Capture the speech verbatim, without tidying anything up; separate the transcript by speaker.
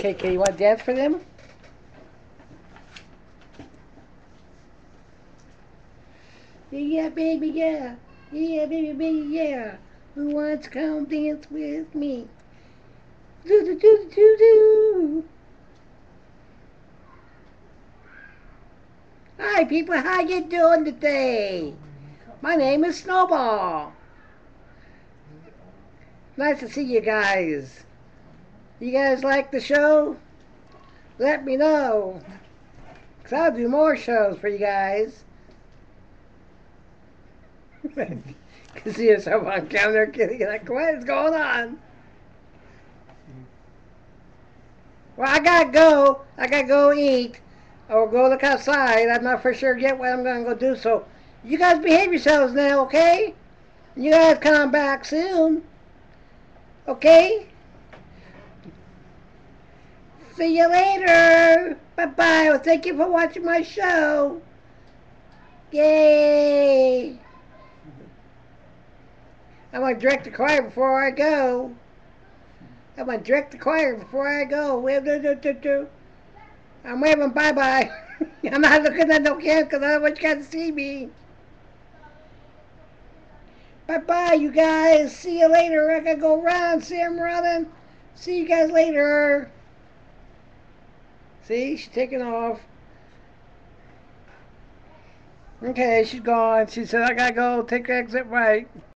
Speaker 1: Okay, Kitty, you want to dance for them? Yeah, baby, yeah. Yeah, baby, baby, yeah. Who wants to come dance with me? Do do do do do. Hi, people. How you doing today? My name is Snowball. Nice to see you guys. You guys like the show? Let me know. Cause I'll do more shows for you guys. Cause see yourself on camera, Kitty. Like, what is going on? Well, I gotta go. I gotta go eat or go look outside. I'm not for sure yet what I'm gonna go do. So, you guys behave yourselves now, okay? You guys come back soon, okay? See you later. Bye bye. Well, thank you for watching my show. Yay! I'm gonna direct the choir before I go. I'm gonna direct the choir before I go. I'm waving bye bye. I'm not looking at no camera because I don't want you guys to see me. Bye bye, you guys. See you later. I gotta go run. See, I'm running. See you guys later. See, she's taking off. Okay, she's gone. She said, I gotta go. Take exit right.